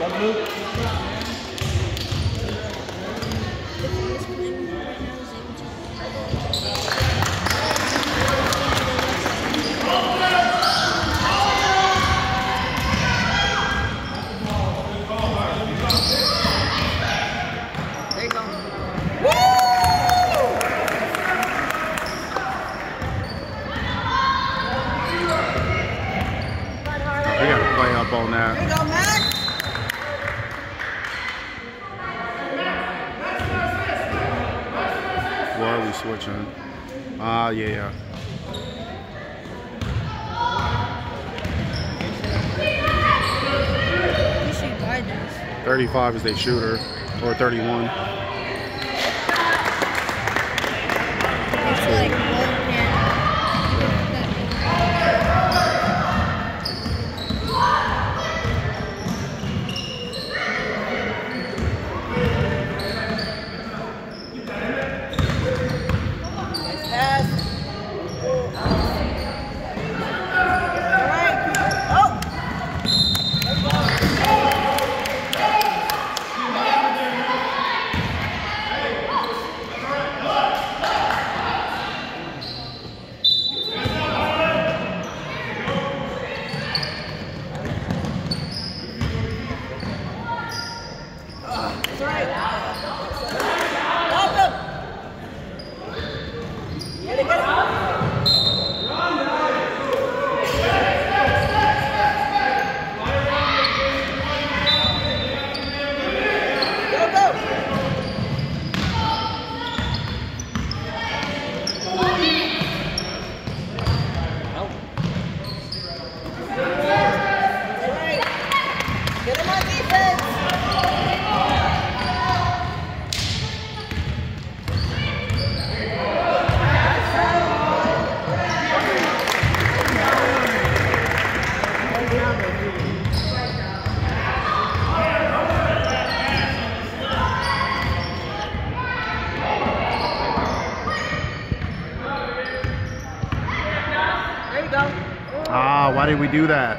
On that. There you go, Max. Why are we switching? Yeah. You should buy this. 35 is their shooter, or 31. It's like one pan. Why did we do that?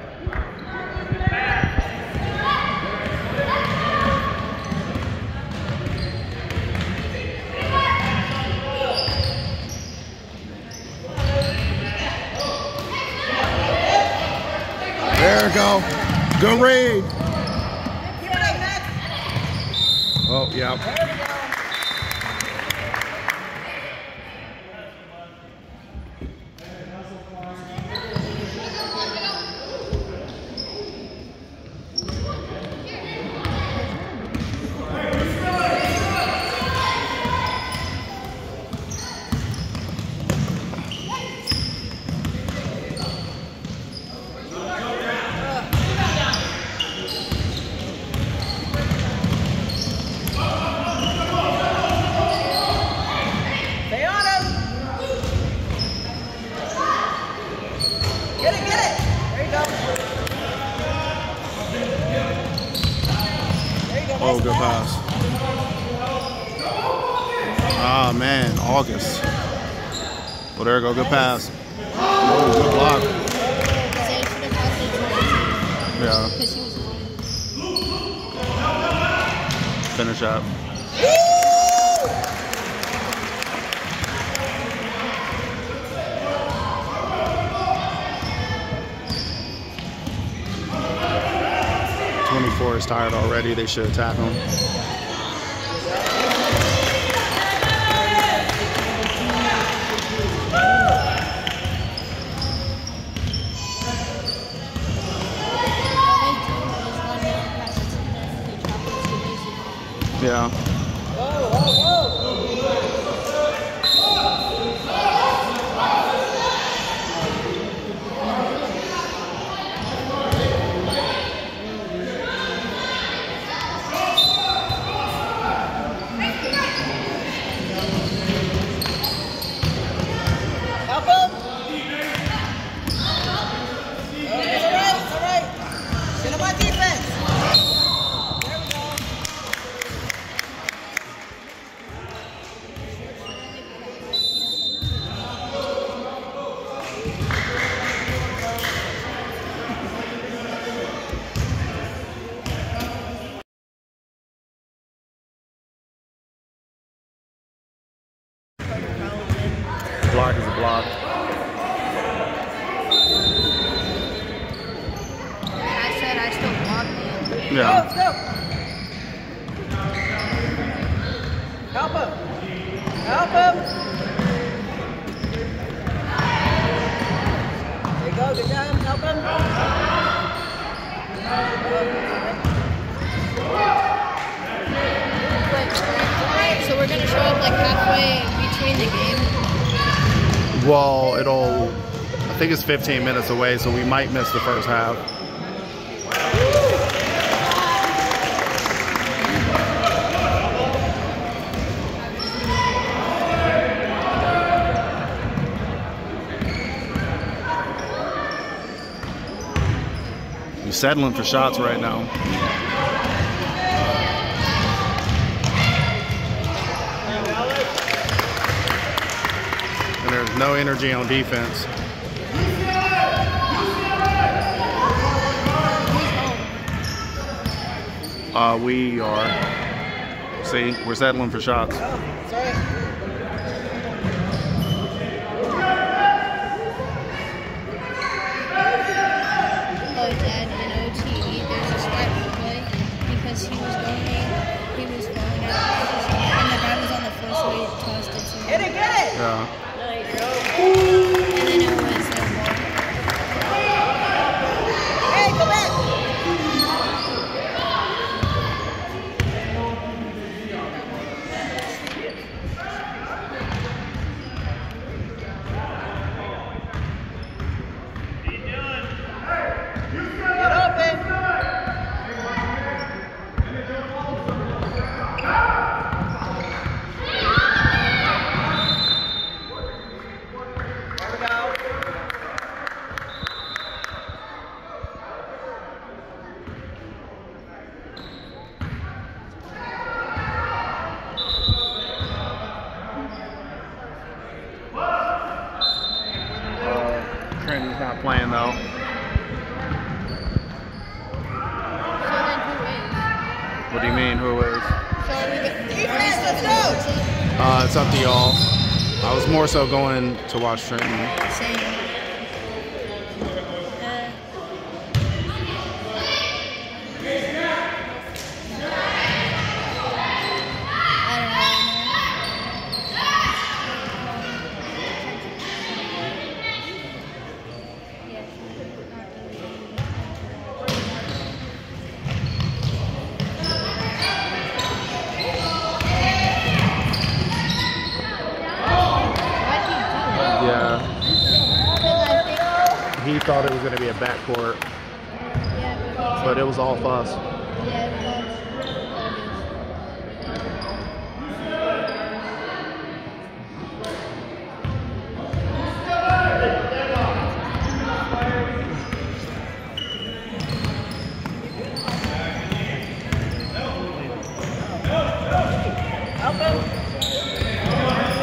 There we go. Good read. Oh, yeah. 'em. Man, August. Well, there we go. Good pass. Oh, good block. Yeah. Finish up. Is tired already. They should attack him. Yeah. Yeah. Let's go. Help him. Help him. There you go. Good job. Help him. So we're gonna show up like halfway between the game. Well, I think it's 15 minutes away, so we might miss the first half. He's settling for shots right now. And there's no energy on defense. We are. See, we're settling for shots. Sorry. Oh, Dad, in OT, there's a slight play because he was falling out, and the guy was on the floor, so he tossed it to him. Get it, get it. Yeah. There you go. And then it was Hey, go back. Get open. There we go. Trenton's not playing though. So then who is? What do you mean, who is? So we get Defense, let's go. It's up to y'all. I was more so going to watch Trenton. Same. I don't know. Yeah, Because I think, he thought it was going to be a backcourt, yeah, but it was all fuss. yeah, it was. Help him.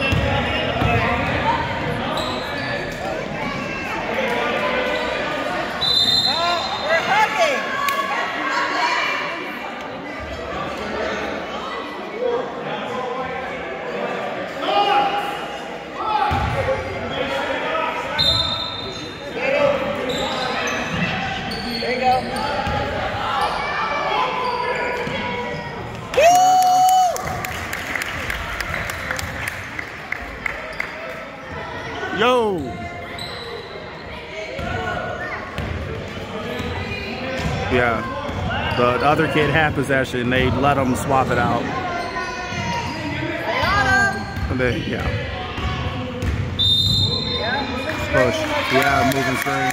We're hugging. There you go. Yo! Yeah, the other kid had possession. They let him swap it out. And they, yeah, push. Yeah, moving screen.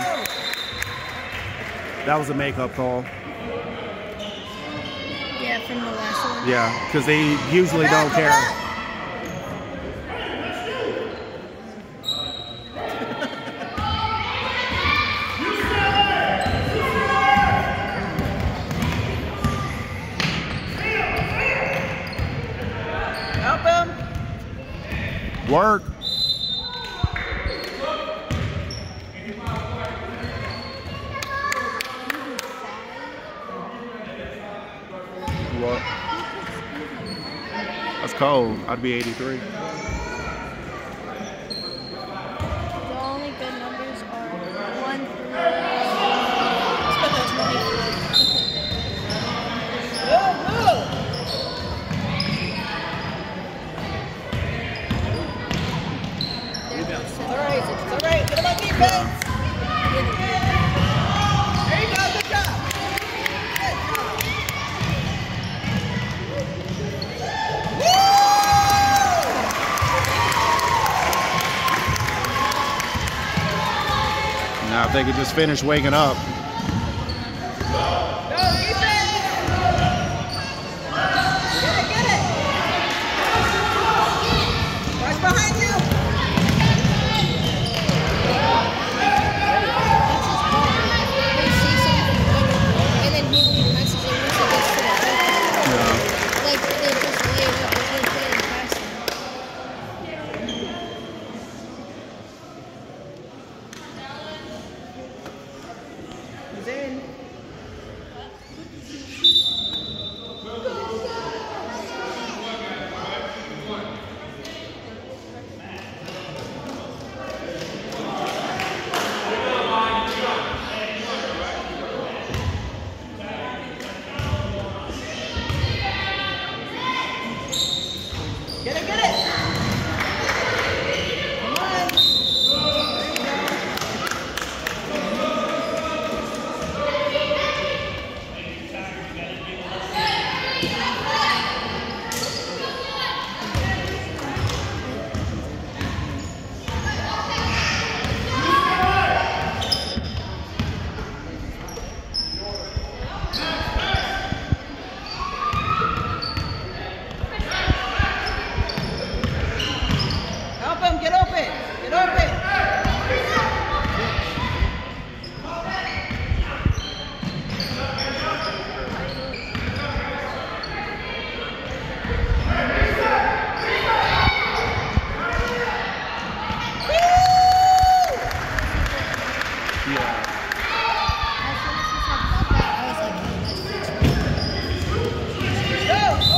That was a makeup call. Yeah, from the last one. Yeah, because they usually don't care. Help him. Work. What? That's cold. I'd be 83. The only good numbers are 1 through 24. There you go. Good job. Good job. Now, if they could just finish waking up. Go, Ethan. Get it. Watch behind you. They see something and then he passes it once it gets to the open. Yeah. Like they just lay it up, there's no point in passing. He's in. Get it, get it! Come on! There you go. Help him, get open! Get open! Yeah. As soon as he said pop out, I was like, Go! Go!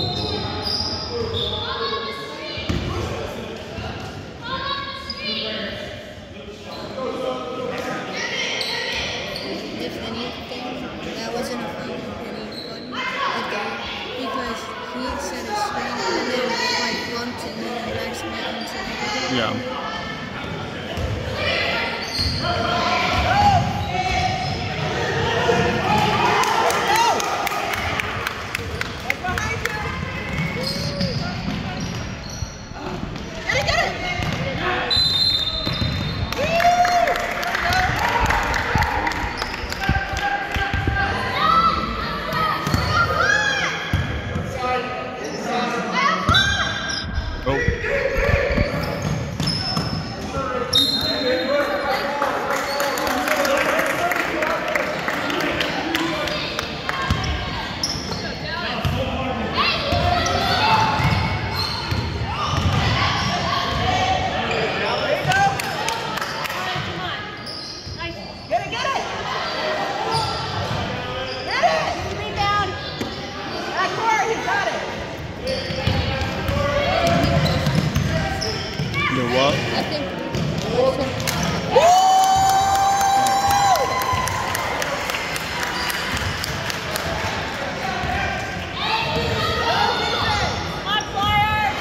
if anything, that wasn't a foul of anybody. Because he set a screen and then like bumped and then Max went into it. Yeah. Right behind you! Get it, get it! Oh. There you go! Get it, get it! Get it! Rebound! Back court, you got it! The what? I think On fire!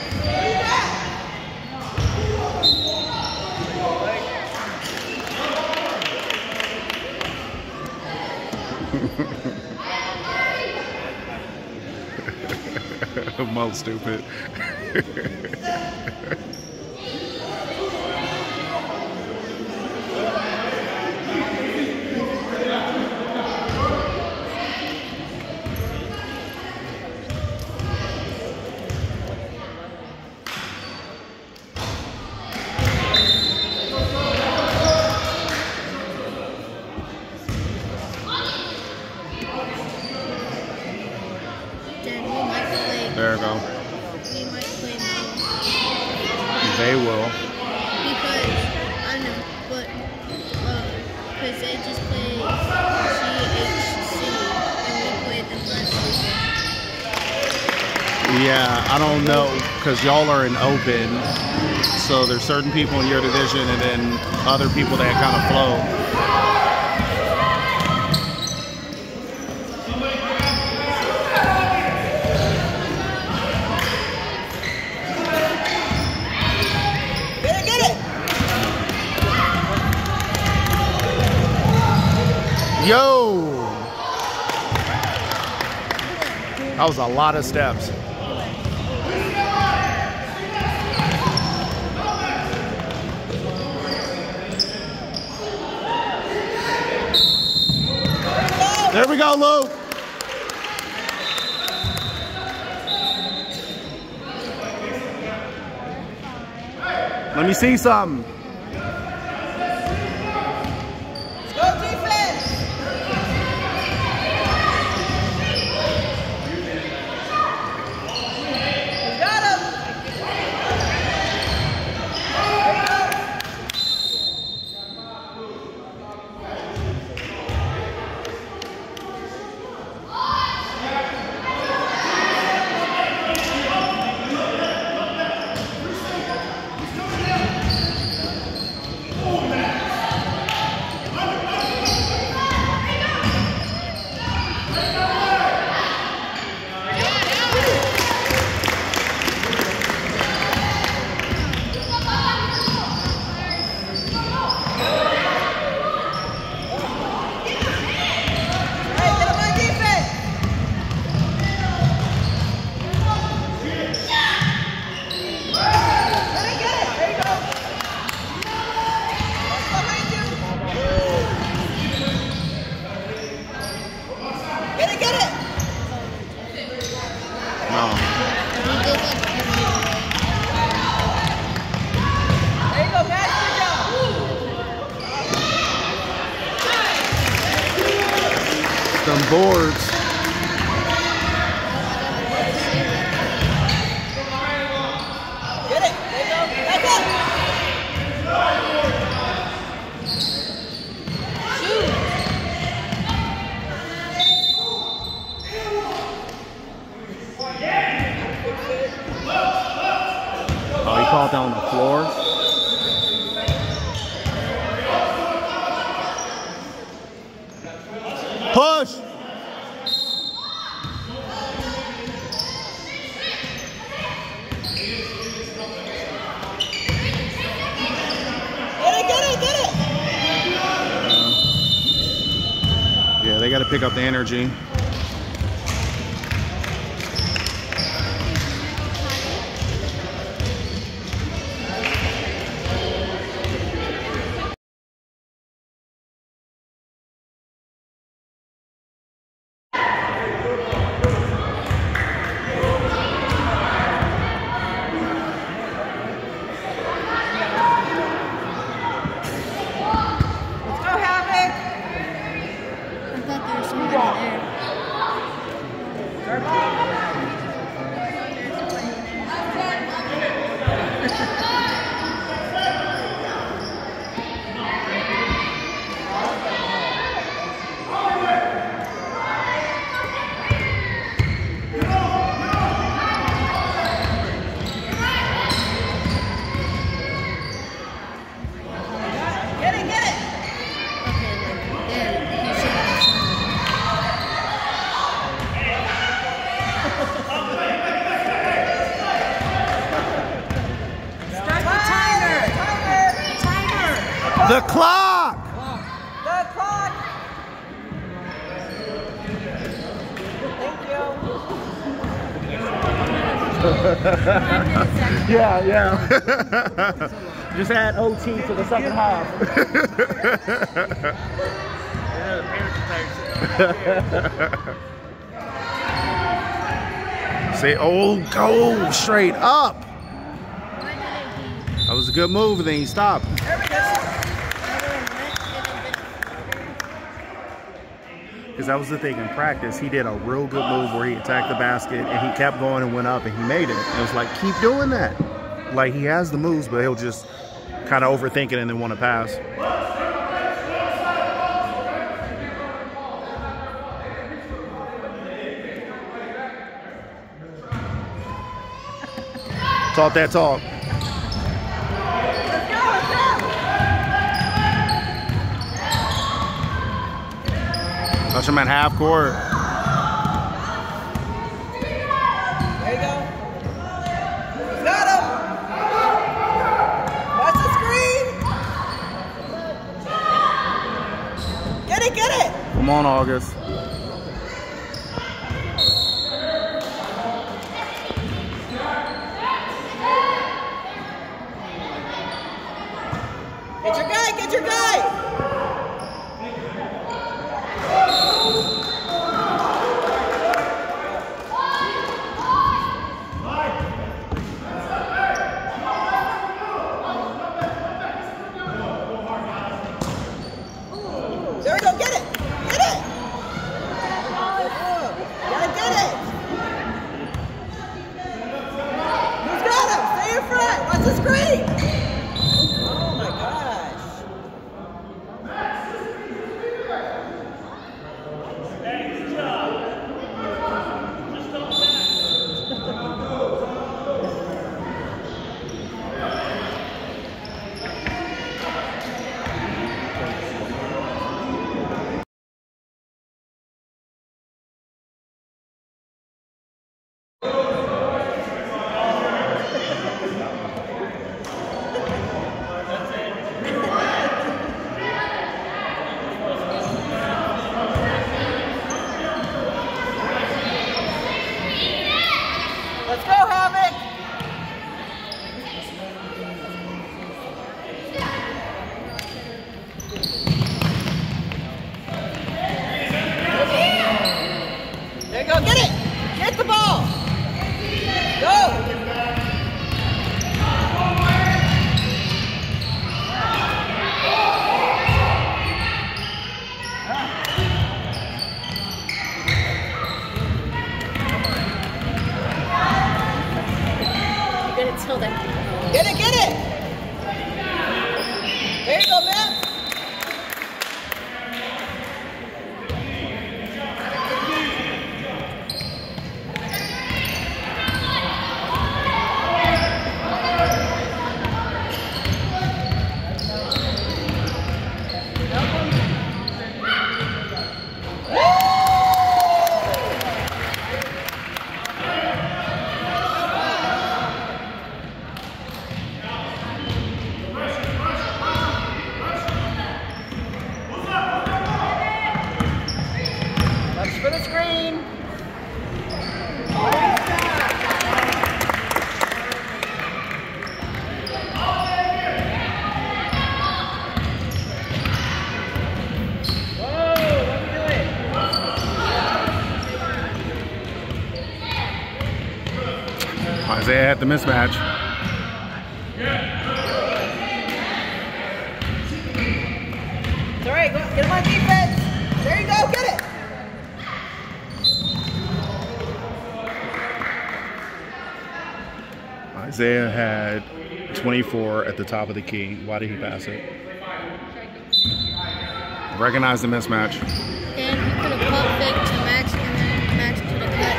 Mo stupid. then we might play. There we go. We might play now. They will. Because I don't know, but because they just played GHC and we played them last weekend. Yeah, I don't know, because y'all are in open, so there's certain people in your division and then other people that kind of flow. Get it, get it! Yo! That was a lot of steps. There we go, Luke. Let me see something. Let's go defense. Got him. Them boards. Get it. There you go. Back up. Oh, he called down the floor. Push! Get it. Yeah, they got to pick up the energy. The clock! The clock! Thank you. Yeah. Just add OT to the second half. Say, oh, go straight up. That was a good move, and then he stopped. There we go. Because that was the thing in practice. He did a real good move where he attacked the basket and he kept going and went up and he made it. It was like, keep doing that. Like, he has the moves, but he'll just kind of overthink it and then want to pass. Talk that talk. Touch him at half court. There you go. Got him. Watch the screen. Get it. Come on, August. Get your guy, get your guy! There we go, get it! Get it! Gotta get it! Who's got him? Stay in front! Watch the screen! Oh my gosh! Let's go, Havoc! There you go, get it! Get the ball! Go! Until then. Get it, get it! There you go, man! For the screen. Isaiah had the mismatch. It's all right, go, get him on defense. There you go, get it. Isaiah had 24 at the top of the key. Why did he pass it? Recognize the mismatch. And he could have pump fake to Max, and then Max could have cut,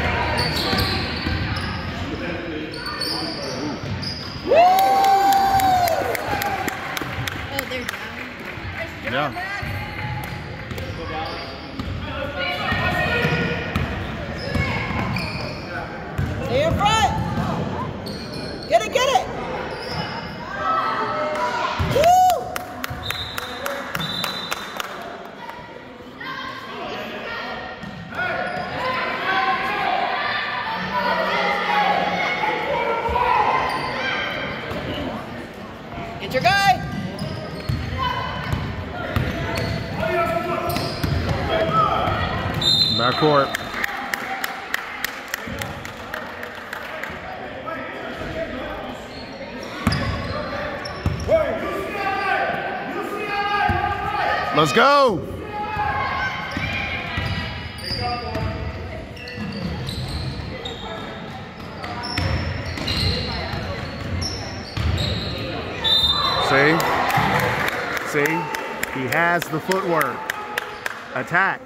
and then oh, they're down. Yeah. Stay in front. Get it, get it. Woo! Get your guy. Backcourt. Let's go. See? See? He has the footwork. Attack.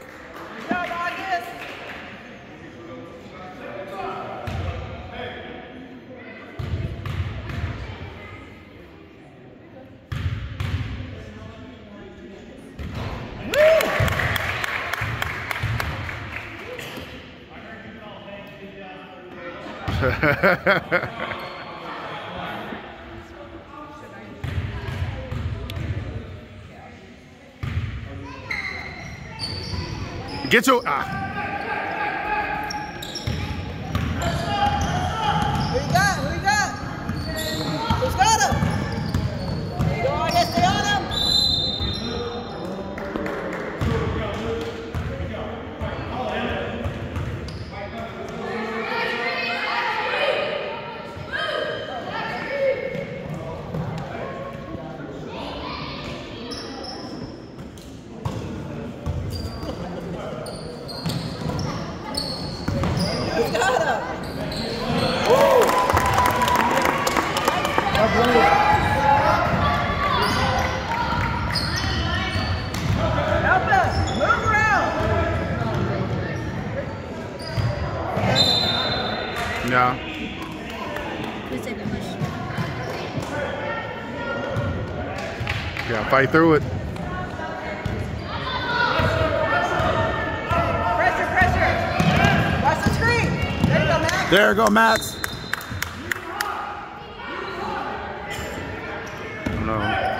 Get to Who you got? Who you got? Who's got him? There you go, August. Stay on him. Who's got him? Help us! Move around! No. Just like push. Yeah, fight through it. Pressure, pressure! Watch the screen! There you go, Max! There you go, Max. No.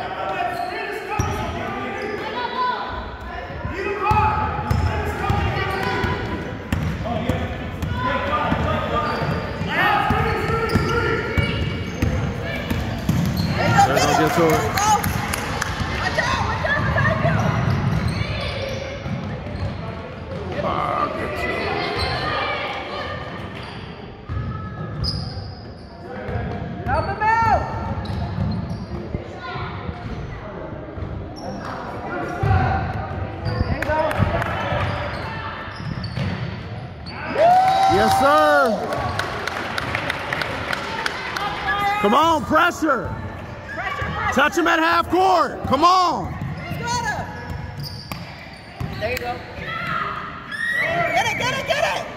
There you go, There you go, get get to it. There you go! Watch out! Watch out behind you! Get to it. Help him out! There you go! Yes, sir. Come on, pressure. Pressure, pressure! Touch him at half court. Come on. Who's got him? There you go. Get it, get it, get it!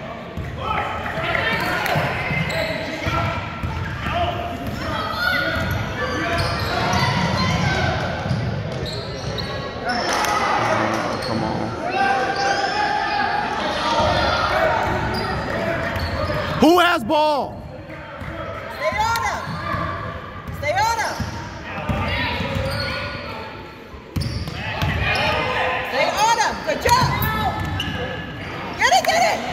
Come on. Who has ball? Stay on him! Stay on him! Stay on him! Good job! Get it, get it!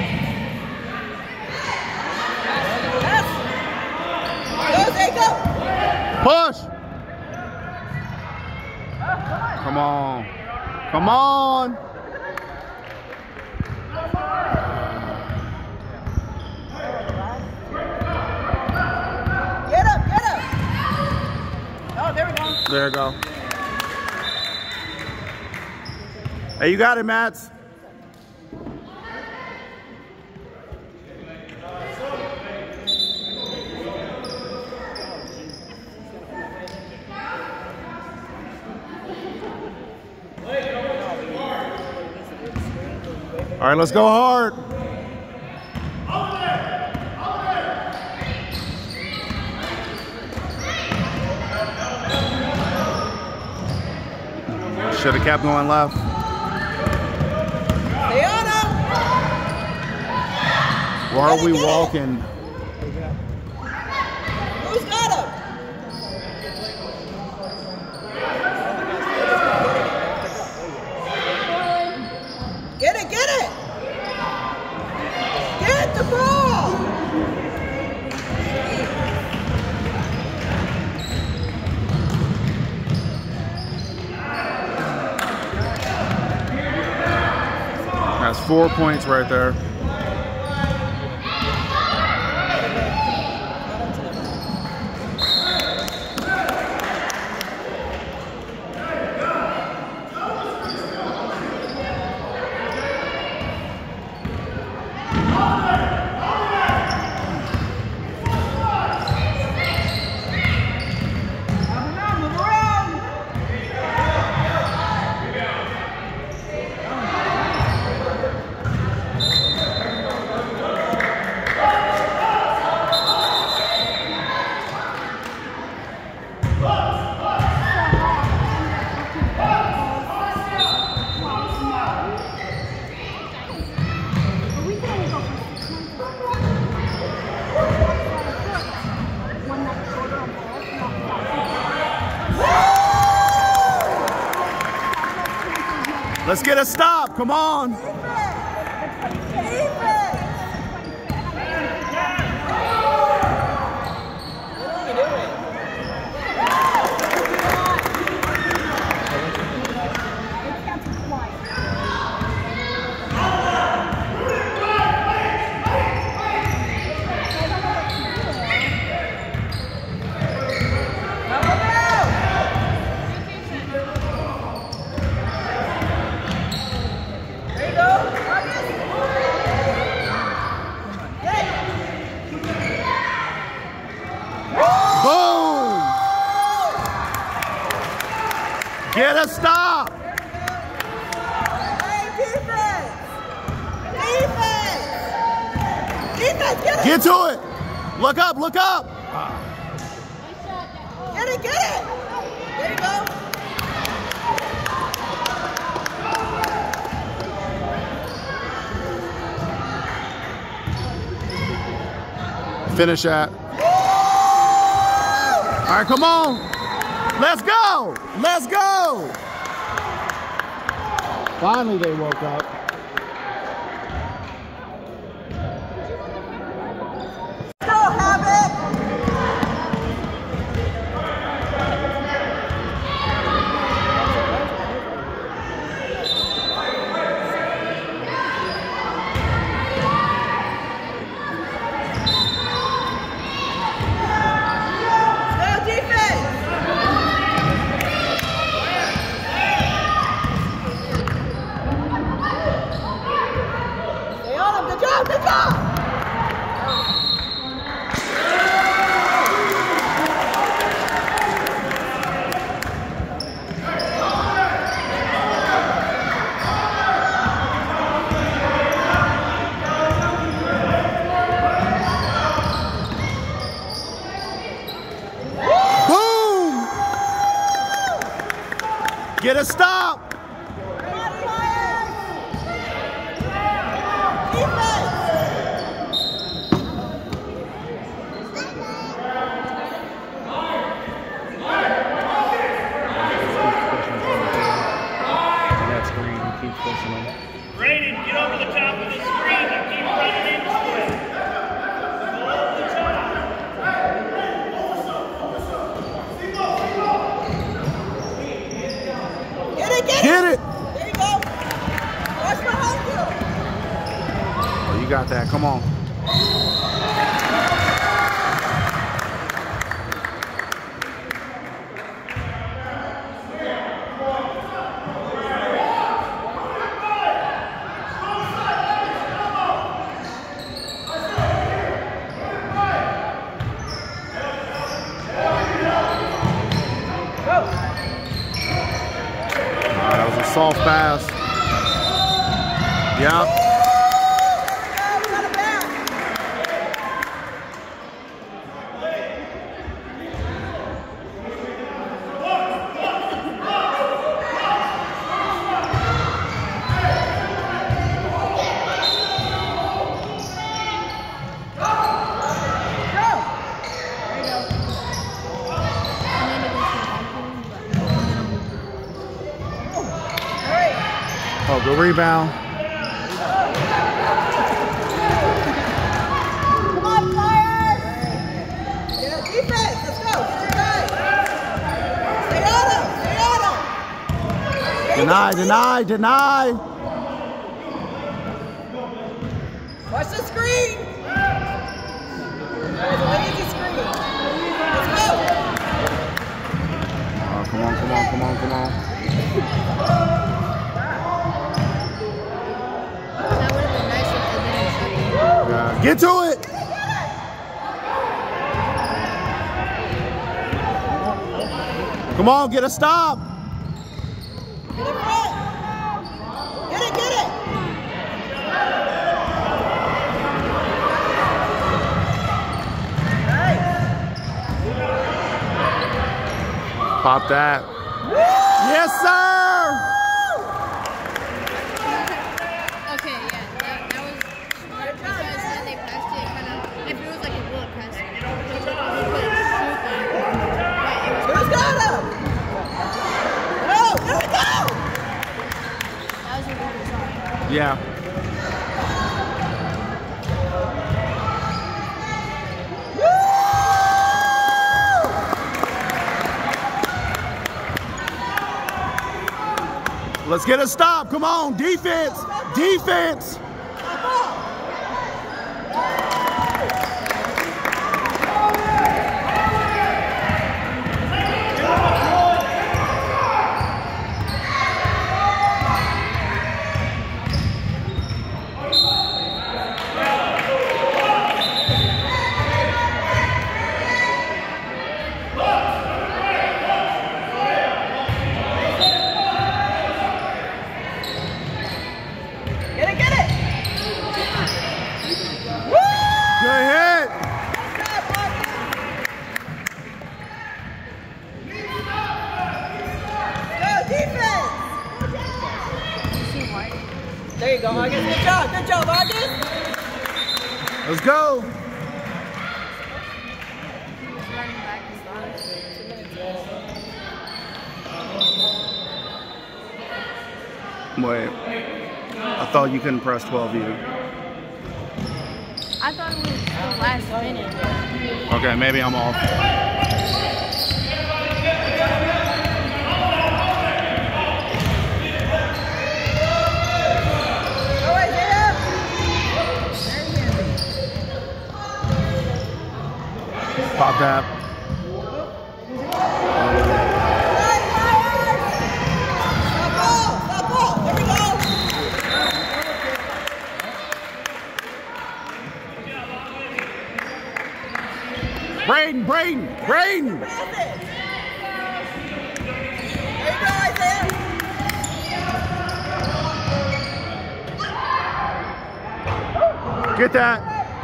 Yes! Go, there you go! Push. Come on. Come on. Get him, get him! Oh, there we go. There you go. Hey, you got it, Mats. All right, let's go hard. Should have kept going left. Stay on him! Why are we Get it. walking? Who's got him? Get it, get it! Get the ball! That's 4 points right there. Move around! Let's get a stop. Come on. Get a stop! Hey, defense! Defense! Defense, get it! Get to it! Look up, look up! Get it, get it! There you go. Finish that. All right, come on. Let's go. Let's go. Finally, they woke up. Go, Habit! Good job! Boom! Get a stop! Brayden, get over the top of the screen and keep running into it. Go over the top. Get it, get it! Get it! There you go. Watch behind you. Oh, you got that. Come on. That was a soft pass. Yep. Oh, good rebound. Come on, Flyers! Yeah, defense, let's go. Get your guy. Stay on him, stay on him. Deny, deny, deny. Watch the screen. There's a lazy screen. Let's go. Oh, come on, come on, come on, come on. That would have been nice if they didn't shoot. Yeah, get to it. Come on, get a stop. Get it front. Get it, get it. Nice. Pop that. Yes, sir. Okay, yeah, that was smart because then they passed it kind of, if it was like a bullet pass, he couldn't shoot that. But it was Who's got him? Oh, there we go. Yeah. Let's get a stop. Come on, defense. Defense. There you go, August. Good job. Good job, August. Let's go. Wait. I thought you couldn't press 12U. I thought it was the last minute. Okay, maybe I'm off. Pop tap. Stop ball. There we go. Braden. There you go, Isaiah. Get that.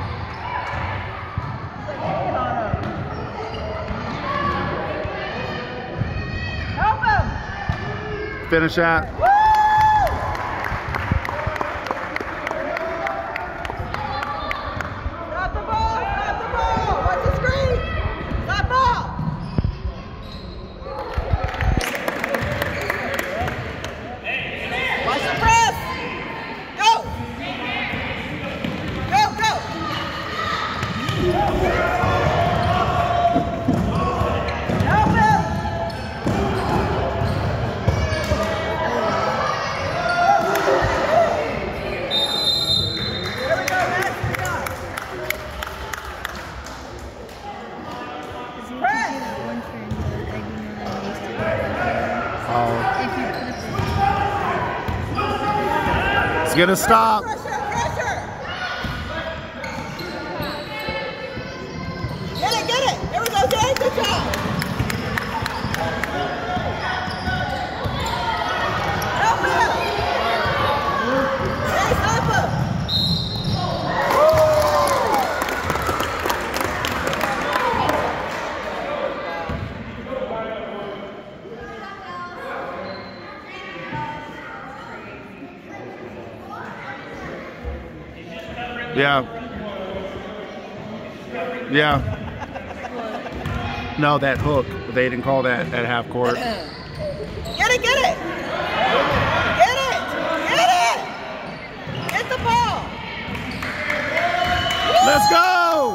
Help him. Finish that. Stop the ball. Watch the screen. Stop ball. Watch the press. Go. Help him. There we go, Max. Good job. Press. Oh. Let's get a stop. Pressure. Get it. There we go, Jay. Good job. Help him. Jay, stop him. Yeah. No, that hook. They didn't call that at half court. Get it. Get the ball. Let's go.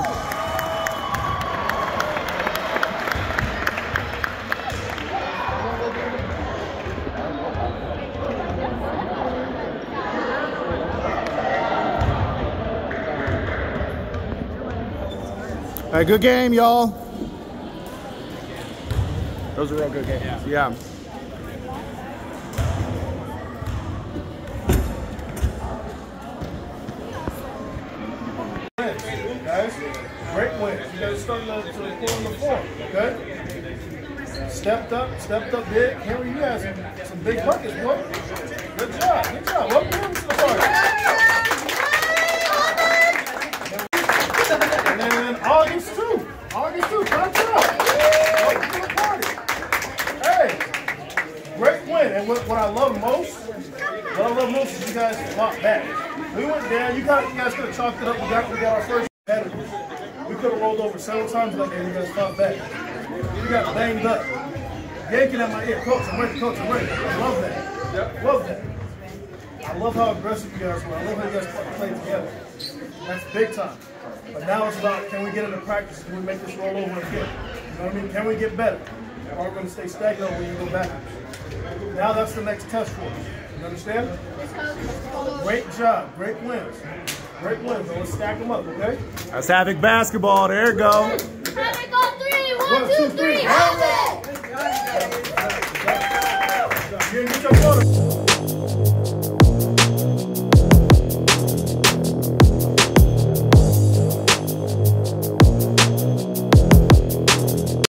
Hey, good game, y'all. Those are real good games. Yeah. Guys, great win. You guys started to pull on the floor, okay? Stepped up big. Henry, you had some big buckets, boy. Good job. Welcome to the party. And then August too. Come on. Welcome to the party. Hey, great win. And what I love most is you guys fought back. We went down. You guys could have chalked it up. We got our first competitor. We could have rolled over several times that day. You guys fought back. You got banged up. Yanking at my ear. Coach, I'm ready. I love that. I love how aggressive you guys were. I love how you guys play together. That's big time. But now it's about, can we get into practice? Can we make this roll over again? You know what I mean? Can we get better? Or are we going to stay stagnant when you go back? Now that's the next test for us. You understand? Great job. Great wins. Great wins. Let's stack them up, okay? That's Havoc basketball. There you go. Havoc on 3. 1, 2, 3. Havoc!